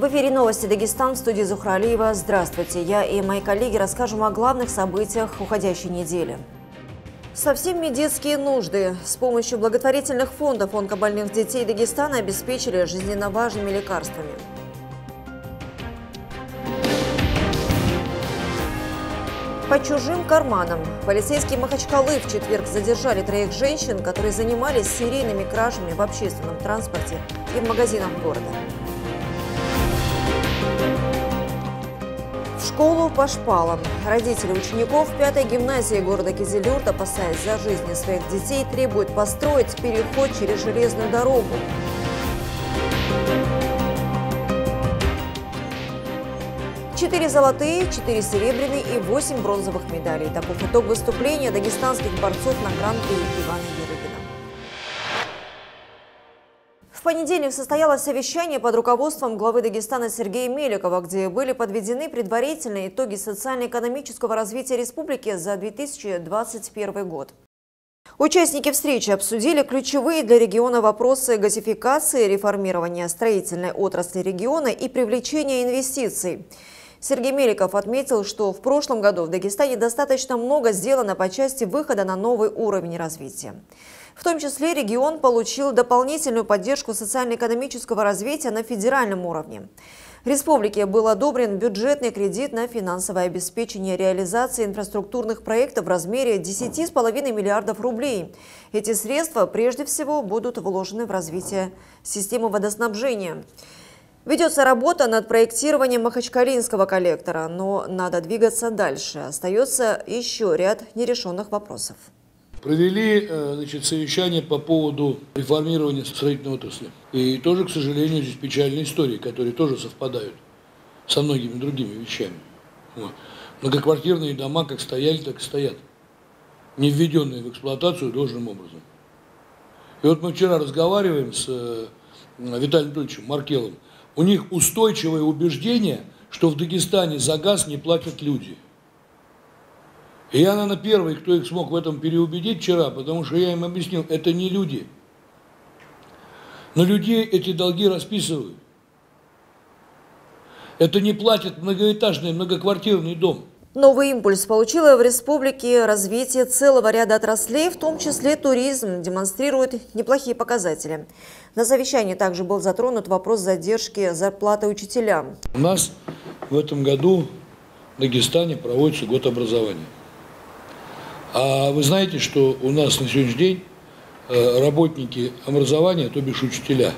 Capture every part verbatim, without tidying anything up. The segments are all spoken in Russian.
эфире новости Дагестан, в студии Зухра Алиева. Здравствуйте. Я и мои коллеги расскажем о главных событиях уходящей недели. Совсем не детские нужды. С помощью благотворительных фондов онкобольных детей Дагестана обеспечили жизненно важными лекарствами. По чужим карманам. Полицейские Махачкалы в четверг задержали троих женщин, которые занимались серийными кражами в общественном транспорте и в магазинах города. В школу по шпалам. Родители учеников пятой гимназии города Кизилюрт, опасаясь за жизни своих детей, требуют построить переход через железную дорогу. Четыре золотые, четыре серебряные и восемь бронзовых медалей. Таков итог выступления дагестанских борцов на гран-при Ивана Ерыгина. В понедельник состоялось совещание под руководством главы Дагестана Сергея Меликова, где были подведены предварительные итоги социально-экономического развития республики за две тысячи двадцать первый год. Участники встречи обсудили ключевые для региона вопросы газификации, реформирования строительной отрасли региона и привлечения инвестиций. Сергей Меликов отметил, что в прошлом году в Дагестане достаточно много сделано по части выхода на новый уровень развития. В том числе регион получил дополнительную поддержку социально-экономического развития на федеральном уровне. Республике был одобрен бюджетный кредит на финансовое обеспечение реализации инфраструктурных проектов в размере десяти с половиной миллиардов рублей. Эти средства прежде всего будут вложены в развитие системы водоснабжения. Ведется работа над проектированием Махачкалинского коллектора, но надо двигаться дальше. Остается еще ряд нерешенных вопросов. Провели значит, совещание по поводу реформирования строительной отрасли. И тоже, к сожалению, здесь печальные истории, которые тоже совпадают со многими другими вещами. Вот. Многоквартирные дома как стояли, так и стоят, не введенные в эксплуатацию должным образом. И вот мы вчера разговариваем с Виталием Анатольевичем Маркелом. У них устойчивое убеждение, что в Дагестане за газ не платят люди. И я, наверное, первый, кто их смог в этом переубедить вчера, потому что я им объяснил, это не люди. Но людей эти долги расписывают. Это не платит многоэтажный, многоквартирный дом. Новый импульс получило в республике развитие целого ряда отраслей, в том числе туризм, демонстрирует неплохие показатели. На совещании также был затронут вопрос задержки зарплаты учителям. У нас в этом году в Дагестане проводится год образования. А вы знаете, что у нас на сегодняшний день работники образования, то бишь учителя,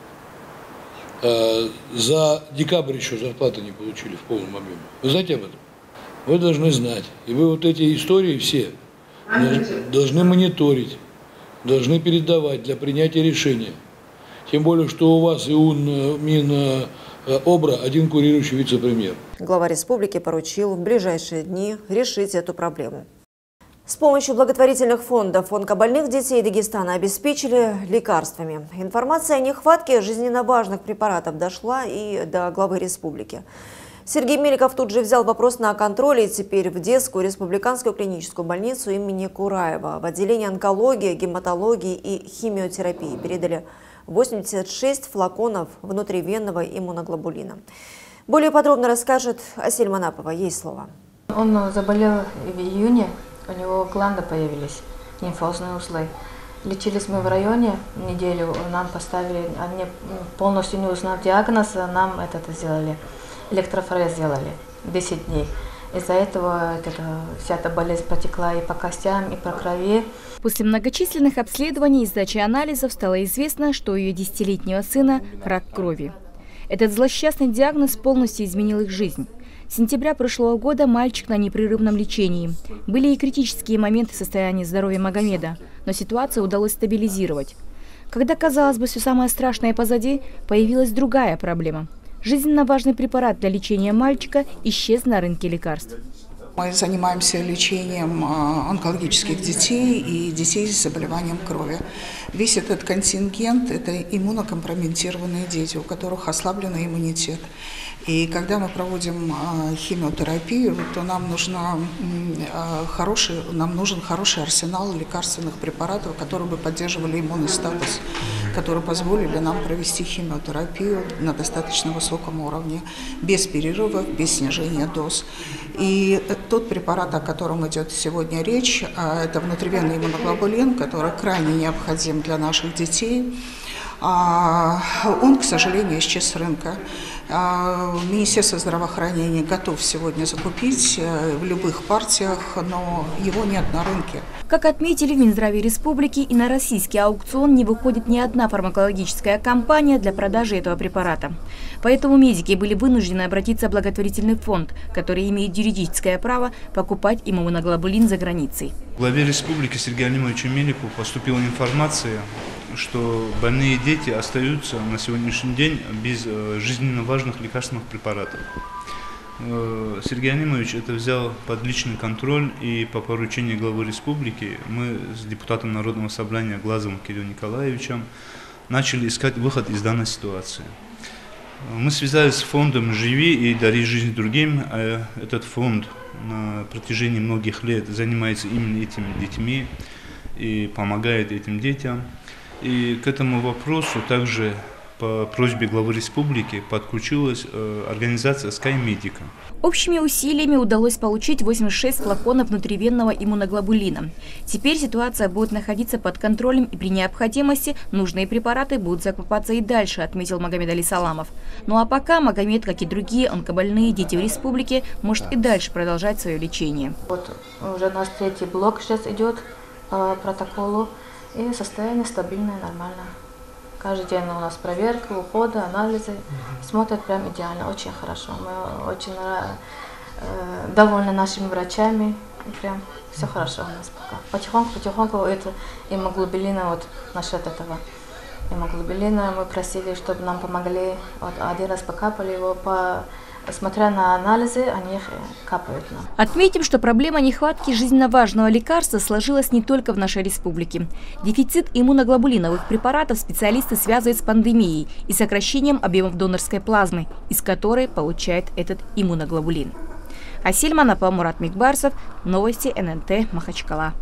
за декабрь еще зарплаты не получили в полном объеме. Вы знаете об этом? Вы должны знать. И вы вот эти истории все должны мониторить, должны передавать для принятия решения. Тем более, что у вас и у Минобра один курирующий вице-премьер. Глава республики поручил в ближайшие дни решить эту проблему. С помощью благотворительных фондов онкобольных детей Дагестана обеспечили лекарствами. Информация о нехватке жизненно важных препаратов дошла и до главы республики. Сергей Меликов тут же взял вопрос на контроль и теперь в детскую республиканскую клиническую больницу имени Кураева в отделение онкологии, гематологии и химиотерапии передали восемьдесят шесть флаконов внутривенного иммуноглобулина. Более подробно расскажет Асель Манапова. Ей слово. Он заболел в июне, у него гланды появились, лимфозные узлы. Лечились мы в районе неделю, нам поставили, они полностью не узнав диагноз, нам это сделали. Электрофорез сделали десять дней. Из-за этого это, вся эта болезнь потекла и по костям, и по крови. После многочисленных обследований и сдачи анализов стало известно, что у ее десятилетнего сына рак крови. Этот злосчастный диагноз полностью изменил их жизнь. С сентября прошлого года мальчик на непрерывном лечении. Были и критические моменты состояния здоровья Магомеда, но ситуацию удалось стабилизировать. Когда, казалось бы, все самое страшное позади, появилась другая проблема. Жизненно важный препарат для лечения мальчика исчез на рынке лекарств. Мы занимаемся лечением онкологических детей и детей с заболеванием крови. Весь этот контингент – это иммунокомпрометированные дети, у которых ослабленный иммунитет. И когда мы проводим химиотерапию, то нам, нужна, хороший, нам нужен хороший арсенал лекарственных препаратов, которые бы поддерживали иммунный статус которые позволили нам провести химиотерапию на достаточно высоком уровне, без перерывов, без снижения доз. И тот препарат, о котором идет сегодня речь, это внутривенный иммуноглобулин, который крайне необходим для наших детей. Он, к сожалению, исчез с рынка. Министерство здравоохранения готов сегодня закупить в любых партиях, но его нет на рынке. Как отметили в Минздраве республики, и на российский аукцион не выходит ни одна фармакологическая компания для продажи этого препарата. Поэтому медики были вынуждены обратиться в благотворительный фонд, который имеет юридическое право покупать иммуноглобулин за границей. Главе республики Сергею Алимовичу Меликову поступила информация, что больные дети остаются на сегодняшний день без жизненно важных лекарственных препаратов. Сергей Алимович это взял под личный контроль, и по поручению главы республики мы с депутатом Народного собрания Глазовым Кириллом Николаевичем начали искать выход из данной ситуации. Мы связались с фондом «Живи и дари жизнь другим». Этот фонд на протяжении многих лет занимается именно этими детьми и помогает этим детям. И к этому вопросу также по просьбе главы республики подключилась организация SkyMedica. Общими усилиями удалось получить восемьдесят шесть флаконов внутривенного иммуноглобулина. Теперь ситуация будет находиться под контролем, и при необходимости нужные препараты будут закупаться и дальше, отметил Магомед Али Саламов. Ну а пока Магомед, как и другие онкобольные дети в республике, может и дальше продолжать свое лечение. Вот уже наш третий блок сейчас идет по протоколу, и состояние стабильное, нормально. Каждый день у нас проверка, уходы, анализы. Смотрят прям идеально, очень хорошо. Мы очень э, довольны нашими врачами. Прям все хорошо у нас пока. Потихоньку, потихоньку это иммуноглобулина, вот насчет этого иммуноглобулина мы просили, чтобы нам помогли. Вот один раз покапали его, по, смотря на анализы, они капают нам. Отметим, что проблема нехватки жизненно важного лекарства сложилась не только в нашей республике. Дефицит иммуноглобулиновых препаратов специалисты связывают с пандемией и сокращением объемов донорской плазмы, из которой получает этот иммуноглобулин. Асель Манапа, Мурат Микбарсов, новости эн эн тэ Махачкала.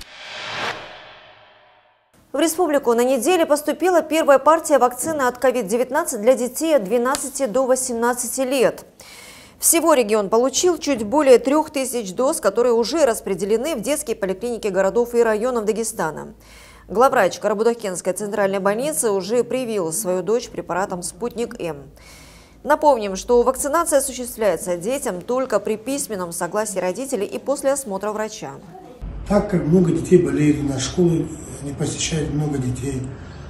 В республику на неделе поступила первая партия вакцины от ковид девятнадцать для детей от двенадцати до восемнадцати лет. Всего регион получил чуть более трех тысяч доз, которые уже распределены в детские поликлиники городов и районов Дагестана. Главврач Карабудакенской центральной больницы уже привил свою дочь препаратом «Спутник-М». Напомним, что вакцинация осуществляется детям только при письменном согласии родителей и после осмотра врача. Так как много детей болеют, у нас школы не посещают много детей,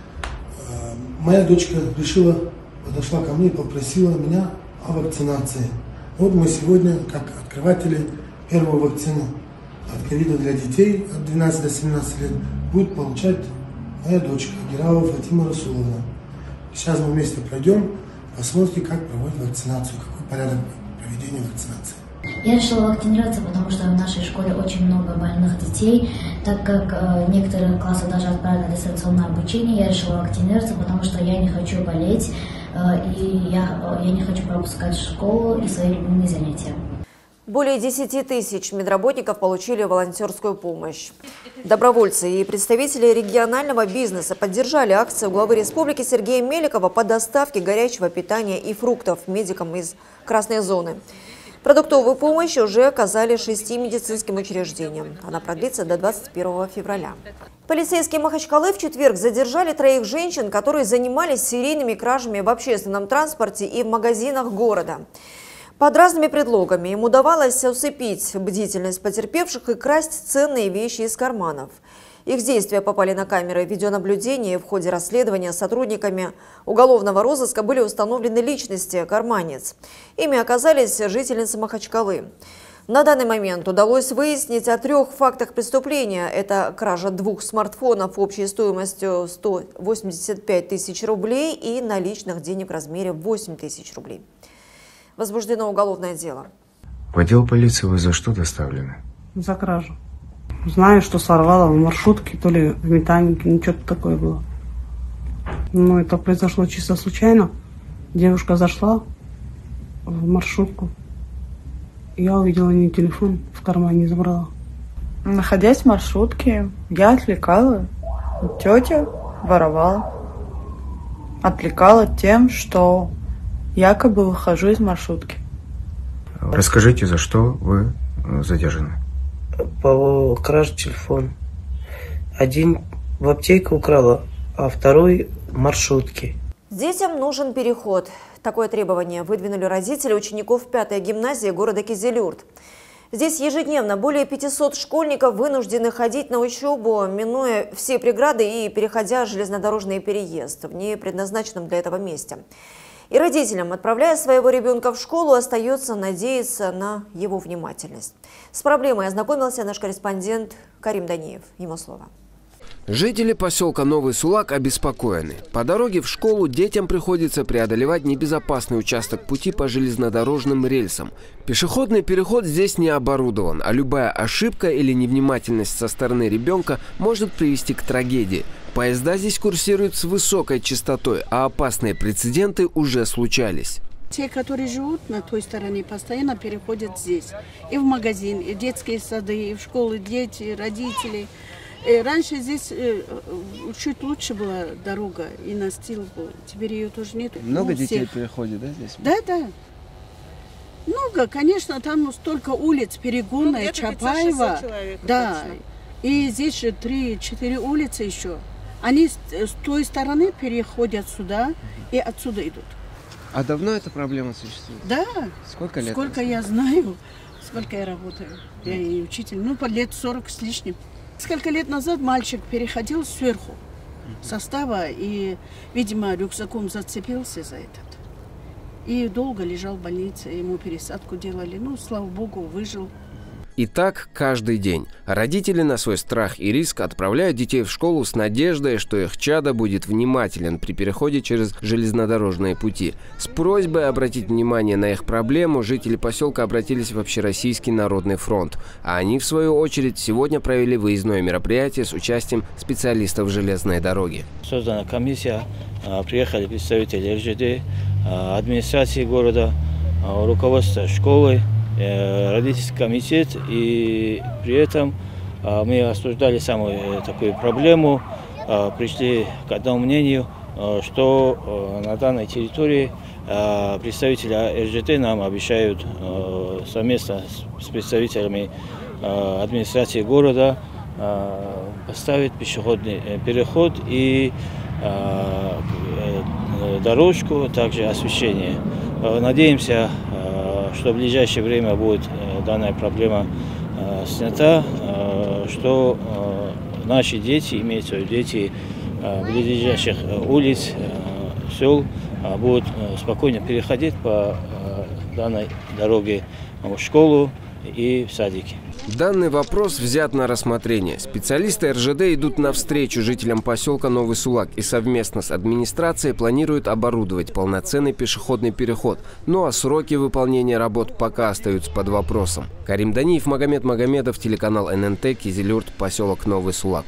моя дочка решила, подошла ко мне и попросила меня о вакцинации. Вот мы сегодня, как открыватели первой вакцины от ковида для детей от двенадцати до семнадцати лет, будет получать моя дочка Герава Фатима Расуловна. Сейчас мы вместе пройдем, посмотрим, как проводить вакцинацию, какой порядок проведения вакцинации. Я решила вакцинироваться, потому что в нашей школе очень много больных детей. Так как э, некоторые классы даже отправили на дистанционное обучение, я решила вакцинироваться, потому что я не хочу болеть, э, и я, я не хочу пропускать школу и свои любимые занятия. Более десяти тысяч медработников получили волонтерскую помощь. Добровольцы и представители регионального бизнеса поддержали акцию главы республики Сергея Меликова по доставке горячего питания и фруктов медикам из красной зоны. Продуктовую помощь уже оказали шести медицинским учреждениям. Она продлится до двадцать первого февраля. Полицейские Махачкалы в четверг задержали троих женщин, которые занимались серийными кражами в общественном транспорте и в магазинах города. Под разными предлогами им удавалось усыпить бдительность потерпевших и красть ценные вещи из карманов. Их действия попали на камеры видеонаблюдения, и в ходе расследования сотрудниками уголовного розыска были установлены личности карманниц. Ими оказались жительницы Махачкалы. На данный момент удалось выяснить о трех фактах преступления. Это кража двух смартфонов общей стоимостью сто восемьдесят пять тысяч рублей и наличных денег в размере восемь тысяч рублей. Возбуждено уголовное дело. В отдел полиции вы за что доставлены? За кражу. Знаю, что сорвала в маршрутке, то ли в механике, ну что-то такое было. Но это произошло чисто случайно. Девушка зашла в маршрутку. Я увидела у нее телефон, в кармане забрала. Находясь в маршрутке, я отвлекала. Тетя воровала. отвлекала тем, что якобы выхожу из маршрутки. Расскажите, за что вы задержаны? По краже телефона. Один в аптеке украла, а второй в маршрутке. Детям нужен переход. Такое требование выдвинули родители учеников пятой гимназии города Кизилюрт. Здесь ежедневно более пятисот школьников вынуждены ходить на учебу, минуя все преграды и переходя железнодорожный переезд в не предназначенном для этого месте. И родителям, отправляя своего ребенка в школу, остается надеяться на его внимательность. С проблемой ознакомился наш корреспондент Карим Даниев. Ему слово. Жители поселка Новый Сулак обеспокоены. По дороге в школу детям приходится преодолевать небезопасный участок пути по железнодорожным рельсам. Пешеходный переход здесь не оборудован, а любая ошибка или невнимательность со стороны ребенка может привести к трагедии. Поезда здесь курсируют с высокой частотой, а опасные прецеденты уже случались. Те, которые живут на той стороне, постоянно переходят здесь. И в магазин, и в детские сады, и в школы дети, родители. И раньше здесь э, чуть лучше была дорога, и настил был. Теперь ее тоже нет. Много ну, детей всех. переходит, да, здесь? Да, да. Много, конечно, там столько улиц, Перегонная, ну, Чапаева. Человек, да. Точно. И здесь же три-четыре улицы еще. Они с, с той стороны переходят сюда и отсюда идут. А давно эта проблема существует? Да. Сколько лет? Сколько я знаю, сколько я работаю. Я и учитель. Ну, по лет сорок с лишним. Несколько лет назад мальчик переходил сверху состава и, видимо, рюкзаком зацепился за этот. И долго лежал в больнице, ему пересадку делали. Ну, слава богу, выжил. И так каждый день. Родители на свой страх и риск отправляют детей в школу с надеждой, что их чадо будет внимателен при переходе через железнодорожные пути. С просьбой обратить внимание на их проблему жители поселка обратились в Общероссийский народный фронт. А они, в свою очередь, сегодня провели выездное мероприятие с участием специалистов железной дороги. Создана комиссия, приехали представители эр жэ дэ, администрации города, руководство школы, родительский комитет, и при этом мы обсуждали самую такую проблему, пришли к одному мнению, что на данной территории представители эр жэ дэ нам обещают совместно с представителями администрации города поставить пешеходный переход и дорожку, также освещение. Надеемся, что в ближайшее время будет данная проблема снята, что наши дети, имеются дети ближайших улиц, сел, будут спокойно переходить по данной дороге в школу и в садики. Данный вопрос взят на рассмотрение. Специалисты эр жэ дэ идут навстречу жителям поселка Новый Сулак и совместно с администрацией планируют оборудовать полноценный пешеходный переход. Ну а сроки выполнения работ пока остаются под вопросом. Карим Даниев, Магомед Магомедов, телеканал эн эн тэ, Кизилюрт, поселок Новый Сулак.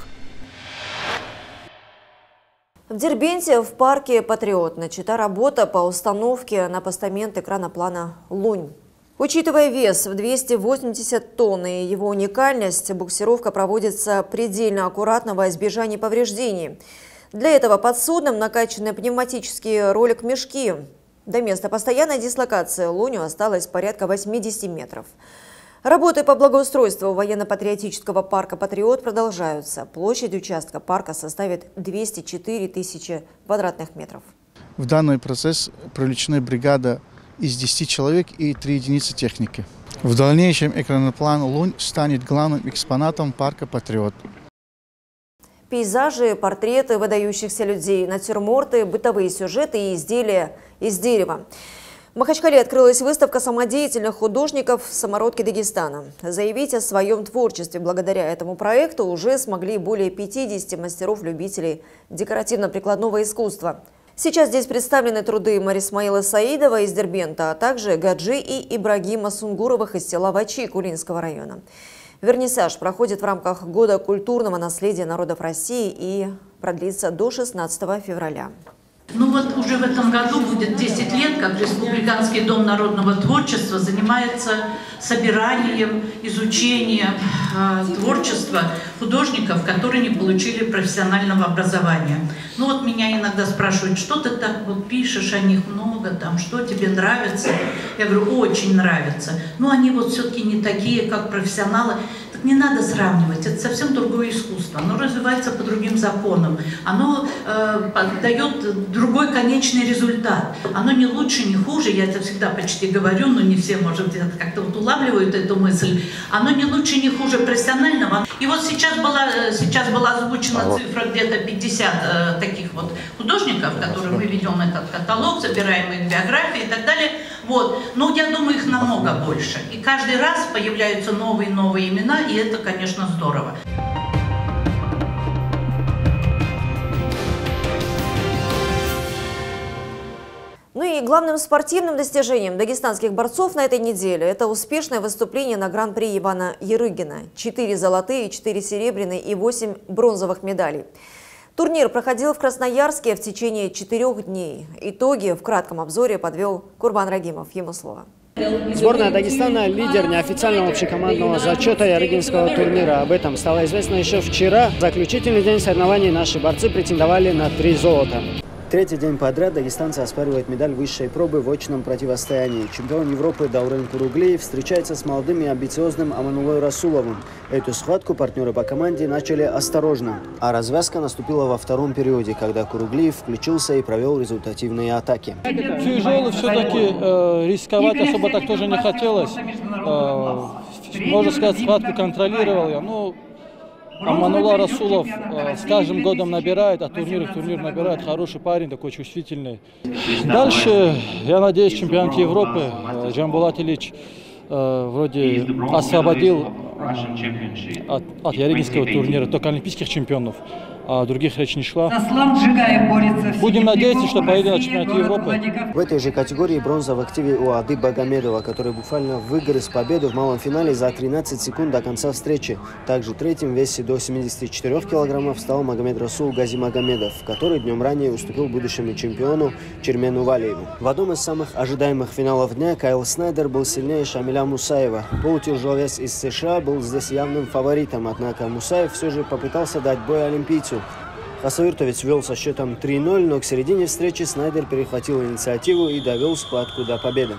В Дербенте в парке «Патриот» начата работа по установке на постамент экраноплана «Лунь». Учитывая вес в двести восемьдесят тонн и его уникальность, буксировка проводится предельно аккуратно во избежание повреждений. Для этого под судном накачаны пневматические ролик-мешки. До места постоянной дислокации «Луню» осталось порядка восьмидесяти метров. Работы по благоустройству военно-патриотического парка «Патриот» продолжаются. Площадь участка парка составит двести четыре тысячи квадратных метров. В данный процесс привлечена бригада из десяти человек и три единицы техники. В дальнейшем экраноплан «Лунь» станет главным экспонатом парка «Патриот». Пейзажи, портреты выдающихся людей, натюрморты, бытовые сюжеты и изделия из дерева. В Махачкале открылась выставка самодеятельных художников «Самородки Дагестана». Заявить о своем творчестве благодаря этому проекту уже смогли более пятидесяти мастеров-любителей декоративно-прикладного искусства. Сейчас здесь представлены труды Марисмаила Саидова из Дербента, а также Гаджи и Ибрагима Сунгуровых из села Вачи Кулинского района. Вернисаж проходит в рамках Года культурного наследия народов России и продлится до шестнадцатого февраля. Ну вот уже в этом году будет десять лет, как Республиканский дом народного творчества занимается собиранием, изучением э, творчества художников, которые не получили профессионального образования. Ну вот меня иногда спрашивают, что ты так вот пишешь о них много, там, что тебе нравится? Я говорю, очень нравится. Но они вот все-таки не такие, как профессионалы. Так не надо сравнивать, это совсем другое искусство. Оно развивается по другим законам, оно э, дает другой конечный результат. Оно не лучше, не хуже, я это всегда почти говорю, но не все, может, как-то вот улавливают эту мысль. Оно не лучше, не хуже профессионального. И вот сейчас была, сейчас была озвучена цифра где-то пятьдесят э, таких вот художников, которые мы ведем этот каталог, собираем их биографии и так далее. Вот. Но я думаю, их намного больше. И каждый раз появляются новые-новые имена, и это, конечно, здорово. Ну и главным спортивным достижением дагестанских борцов на этой неделе – это успешное выступление на Гран-при Ивана Ярыгина. Четыре золотые, четыре серебряные и восемь бронзовых медалей. Турнир проходил в Красноярске в течение четырех дней. Итоги в кратком обзоре подвел Курбан Рагимов. Ему слово. Сборная Дагестана – лидер неофициального общекомандного зачета Ярыгинского турнира. Об этом стало известно еще вчера. В заключительный день соревнований наши борцы претендовали на три золота. Третий день подряд дагестанцы оспаривают медаль высшей пробы в очном противостоянии. Чемпион Европы Даурен Куруглиев встречается с молодым и амбициозным Аманулой Расуловым. Эту схватку партнеры по команде начали осторожно. А развязка наступила во втором периоде, когда Куруглиев включился и провел результативные атаки. Тяжелый все-таки, э, рисковать особо так тоже не хотелось. Э, можно сказать, схватку контролировал я. Но Аманула Расулов э, с каждым годом набирает, а турнир турнир набирает. Хороший парень, такой чувствительный. Дальше, я надеюсь, чемпионат Европы э, Джамбулат Ильич э, вроде освободил э, от, от Ярыгинского турнира только олимпийских чемпионов. А других речь не шла. Будем надеяться, что поедем на чемпионат Европы. В этой же категории бронза в активе у Ады Багамедова, который буквально выгрыз победу в малом финале за тринадцать секунд до конца встречи. Также третьим в весе до семидесяти четырёх килограммов стал Магомед Расул Газимагомедов, который днем ранее уступил будущему чемпиону Чермену Валиеву. В одном из самых ожидаемых финалов дня Кайл Снайдер был сильнее Шамиля Мусаева. Полутяжеловес из США был здесь явным фаворитом, однако Мусаев все же попытался дать бой олимпийцу. Хасавюртовец вел со счетом три ноль, но к середине встречи Снайдер перехватил инициативу и довел схватку до победы.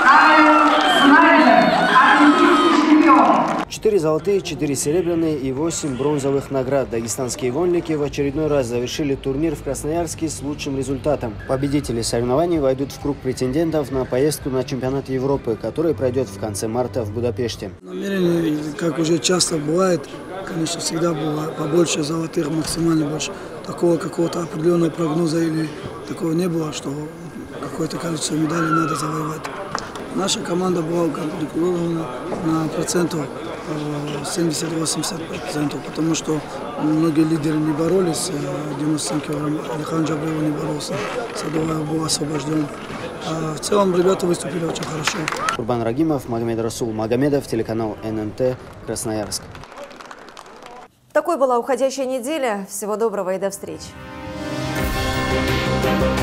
Четыре золотые, четыре серебряные и восемь бронзовых наград. Дагестанские вольники в очередной раз завершили турнир в Красноярске с лучшим результатом. Победители соревнований войдут в круг претендентов на поездку на чемпионат Европы, который пройдет в конце марта в Будапеште. Намерение, как уже часто бывает, конечно, всегда было побольше золотых, максимально больше. Такого какого-то определенного прогноза или такого не было, что какое-то количество медалей надо завоевать. Наша команда была укомплектована на процентов семьдесят-восемьдесят процентов, потому что многие лидеры не боролись, девяносто семь килограмм, Алихан Джабрилов не боролся, Садовая был освобожден. А в целом ребята выступили очень хорошо. Курбан Рагимов, Магомед Расул Магомедов, телеканал эн эн тэ, Красноярск. Такой была уходящая неделя. Всего доброго и до встречи.